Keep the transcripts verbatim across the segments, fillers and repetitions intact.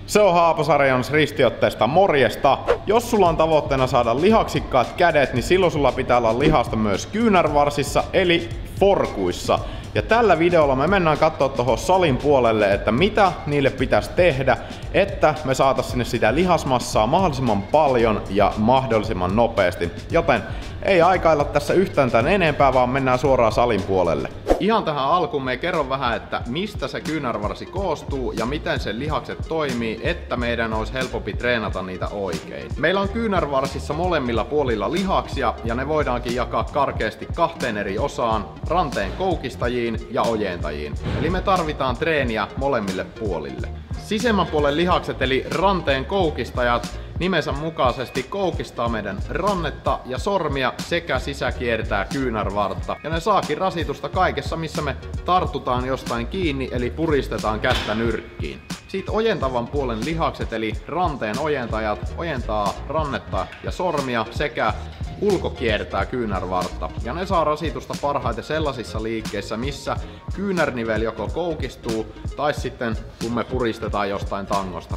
Se on Haaposarjans ristiotteesta morjesta. Jos sulla on tavoitteena saada lihaksikkaat kädet, niin silloin sulla pitää olla lihasta myös kyynärvarsissa eli forkuissa. Ja tällä videolla me mennään katsoa tuohon salin puolelle, että mitä niille pitäisi tehdä, että me saatais sinne sitä lihasmassaa mahdollisimman paljon ja mahdollisimman nopeasti. Joten ei aikailla tässä yhtään tän enempää, vaan mennään suoraan salin puolelle. Ihan tähän alkuun me kerron vähän, että mistä se kyynärvarsi koostuu ja miten sen lihakset toimii, että meidän olisi helpompi treenata niitä oikein. Meillä on kyynärvarsissa molemmilla puolilla lihaksia ja ne voidaankin jakaa karkeasti kahteen eri osaan, ranteen koukistajiin ja ojentajiin. Eli me tarvitaan treeniä molemmille puolille. Sisemmän puolen lihakset eli ranteen koukistajat nimensä mukaisesti koukistaa meidän rannetta ja sormia sekä sisäkiertää kyynärvartta. Ja ne saakin rasitusta kaikessa, missä me tartutaan jostain kiinni eli puristetaan kättä nyrkkiin. Sitten ojentavan puolen lihakset eli ranteen ojentajat ojentaa rannetta ja sormia sekä ulkokiertää kyynärvartta. Ja ne saa rasitusta parhaiten sellaisissa liikkeissä, missä kyynärnivel joko koukistuu tai sitten kun me puristetaan jostain tangosta.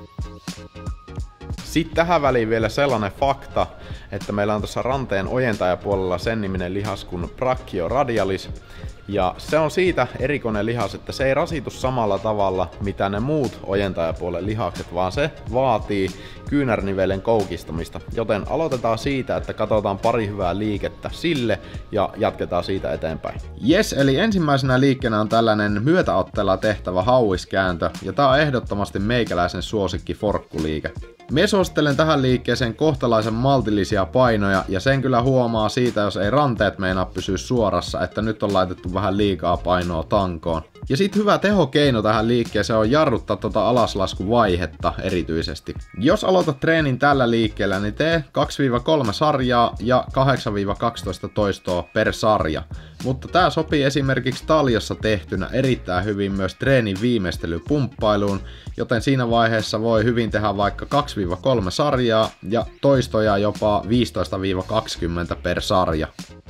Sitten tähän väliin vielä sellainen fakta, että meillä on tuossa ranteen ojentajapuolella sen niminen lihas kuin brachioradialis. Ja se on siitä erikoinen lihas, että se ei rasitu samalla tavalla mitä ne muut ojentajapuolen lihakset, vaan se vaatii kyynärnivelen koukistamista. Joten aloitetaan siitä, että katsotaan pari hyvää liikettä sille ja jatketaan siitä eteenpäin. Jes, eli ensimmäisenä liikkeenä on tällainen myötäotteella tehtävä hauiskääntö, ja tää on ehdottomasti meikäläisen suosikki forkkuliike. Mie suosittelen tähän liikkeeseen kohtalaisen maltillisia painoja, ja sen kyllä huomaa siitä, jos ei ranteet meinaa pysyä suorassa, että nyt on laitettu vähän liikaa painoa tankoon. Ja sit hyvä tehokeino tähän liikkeeseen on jarruttaa tota alaslaskuvaihetta erityisesti. Jos aloitat treenin tällä liikkeellä, niin tee kaksi kolme sarjaa ja kahdeksan kaksitoista toistoa per sarja. Mutta tää sopii esimerkiksi taljassa tehtynä erittäin hyvin myös treenin viimeistelypumppailuun, joten siinä vaiheessa voi hyvin tehdä vaikka kaksi kolme sarjaa ja toistoja jopa viisitoista kaksikymmentä per sarja.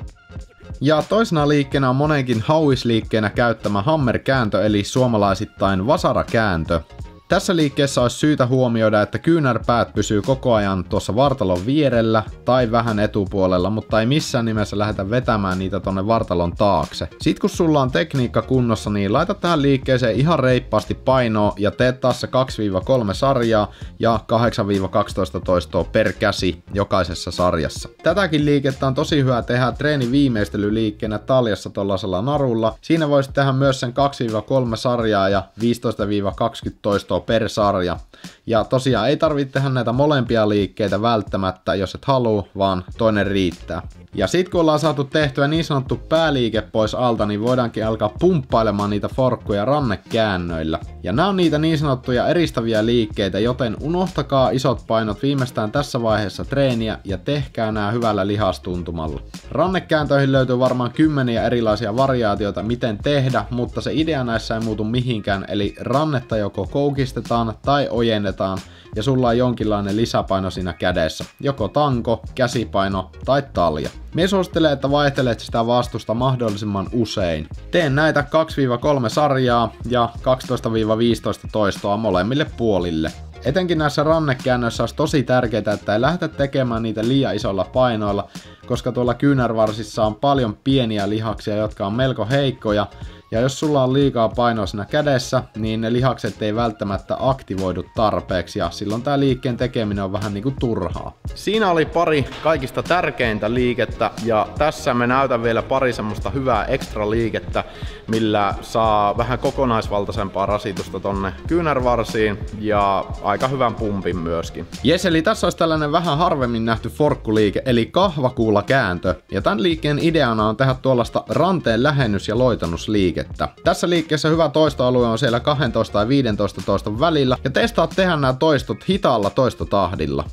Ja toisena liikkeenä on monenkin hauisliikkeenä käyttämä hammerkääntö eli suomalaisittain vasarakääntö. Tässä liikkeessä olisi syytä huomioida, että kyynärpäät pysyy koko ajan tuossa vartalon vierellä tai vähän etupuolella, mutta ei missään nimessä lähdetä vetämään niitä tonne vartalon taakse. Sitten kun sulla on tekniikka kunnossa, niin laita tähän liikkeeseen ihan reippaasti painoa ja teet taas se kaksi kolme sarjaa ja kahdeksan kaksitoista toistoa per käsi jokaisessa sarjassa. Tätäkin liikettä on tosi hyvä tehdä treeni viimeistelyliikkeenä taljassa tollasella narulla. Siinä voisi tehdä myös sen kaksi kolme sarjaa ja viisitoista kaksikymmentä toistoa per sarja. Ja tosiaan ei tarvitse tehdä näitä molempia liikkeitä välttämättä, jos et halua, vaan toinen riittää. Ja sit kun ollaan saatu tehtyä niin sanottu pääliike pois alta, niin voidaankin alkaa pumppailemaan niitä forkkuja rannekäännöillä. Ja nämä on niitä niin sanottuja eristäviä liikkeitä, joten unohtakaa isot painot viimeistään tässä vaiheessa treeniä ja tehkää nämä hyvällä lihastuntumalla. Rannekääntöihin löytyy varmaan kymmeniä erilaisia variaatioita miten tehdä, mutta se idea näissä ei muutu mihinkään, eli rannetta joko koukistetaan tai ojennetaan ja sulla on jonkinlainen lisäpaino siinä kädessä, joko tanko, käsipaino tai talja. Mie suosittelen, että vaihtelet sitä vastusta mahdollisimman usein. Teen näitä kaksi kolme sarjaa ja kaksitoista viisitoista toistoa molemmille puolille. Etenkin näissä rannekäännöissä olisi tosi tärkeää, että ei lähdetä tekemään niitä liian isolla painoilla, koska tuolla kyynärvarsissa on paljon pieniä lihaksia, jotka on melko heikkoja. Ja jos sulla on liikaa painoa siinä kädessä, niin ne lihakset ei välttämättä aktivoidu tarpeeksi ja silloin tää liikkeen tekeminen on vähän niinku turhaa. Siinä oli pari kaikista tärkeintä liikettä ja tässä me näytän vielä pari semmoista hyvää ekstra liikettä, millä saa vähän kokonaisvaltaisempaa rasitusta tonne kyynärvarsiin ja aika hyvän pumpin myöskin. Jes, eli tässä olisi tällainen vähän harvemmin nähty forkkuliike eli kahvakuulakääntö. Ja tämän liikkeen ideana on tehdä tuollaista ranteen lähennys- ja loitannusliikettä. Tässä liikkeessä hyvä toistoalue on siellä kaksitoista ja viisitoista toiston välillä ja testaa tehdä nämä toistot hitaalla toistotahdilla.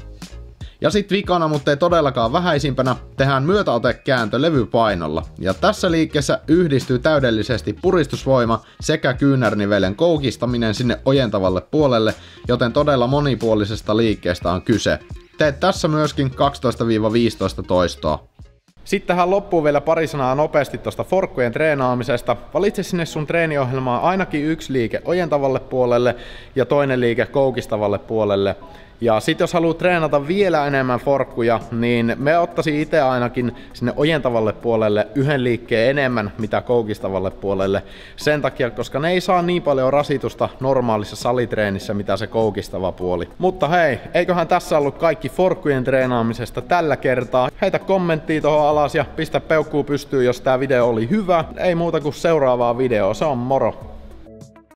Ja sit vikana, mutta ei todellakaan vähäisimpänä, tehdään myötäotekääntö levypainolla. Ja tässä liikkeessä yhdistyy täydellisesti puristusvoima sekä kyynärnivelen koukistaminen sinne ojentavalle puolelle, joten todella monipuolisesta liikkeestä on kyse. Teet tässä myöskin kaksitoista viisitoista toistoa. Sitten tähän loppuu vielä pari sanaa nopeasti tuosta forkkujen treenaamisesta. Valitse sinne sun treeniohjelmaan ainakin yksi liike ojentavalle puolelle ja toinen liike koukistavalle puolelle. Ja sit jos haluat treenata vielä enemmän forkkuja, niin me ottaisin itse ainakin sinne ojentavalle puolelle yhden liikkeen enemmän mitä koukistavalle puolelle. Sen takia, koska ne ei saa niin paljon rasitusta normaalissa salitreenissä mitä se koukistava puoli. Mutta hei, eiköhän tässä ollut kaikki forkkujen treenaamisesta tällä kertaa. Heitä kommenttia tuohon alas ja pistä peukkuu pystyyn jos tää video oli hyvä. Ei muuta kuin seuraavaa videoa, se on moro!